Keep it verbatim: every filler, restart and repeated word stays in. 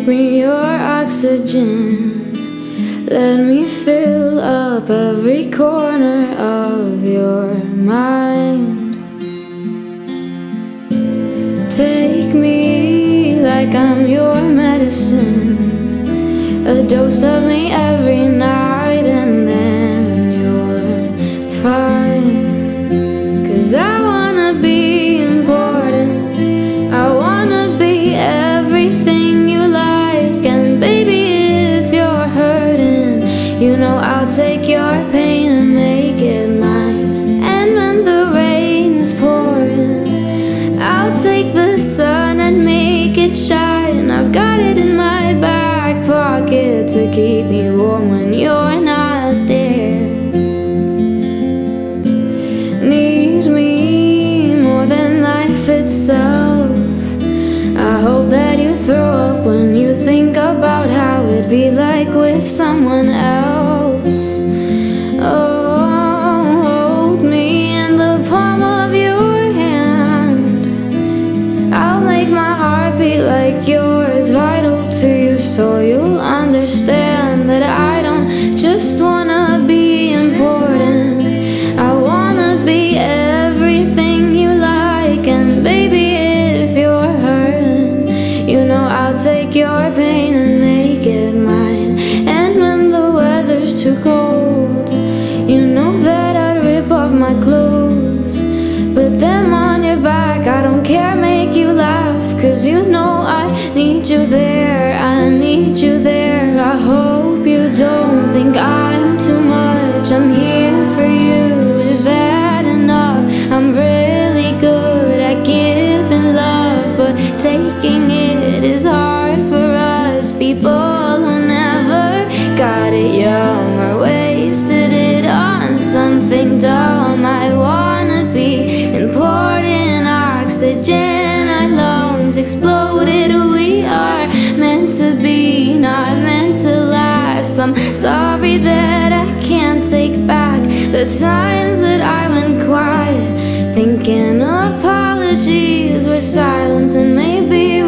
Make me your oxygen. Let me fill up every corner of your mind. Take me like I'm your medicine, a dose of me every night, and then you're fine. 'Cause I wanna be important, I wanna be everything you like. And baby, if you're hurting, you know I'll take your pain and make it mine. And when the rain is pouring, I'll take the sun and make it shine. I've got it in my back pocket to keep me warm when you're not there. Need me more than life itself. I hope that you throw up when you think about how it'd be like with someone else. Oh, hold me in the palm of your hand. I'll make my heart beat like yours, vital to you, so you'll understand that I don't just wanna be important, I wanna be everything you like. And baby, if you're hurting, you know I'll take your pain and make it mine. And when the weather's too cold, you know that I'd rip off my clothes, put them on your back, I don't care, make you laugh. 'Cause you know I need you there, I need you there. I hope you don't think I'm too much, I'm here for you, is that enough? I'm really good at giving love, but taking it is hard for us. People who never got it young or wasted it on something dumb. I wanna be important oxygen, our lungs exploded. We are meant to be, not meant to last. I'm sorry that I can't take back the times that I went quiet, thinking apologies were silent, and maybe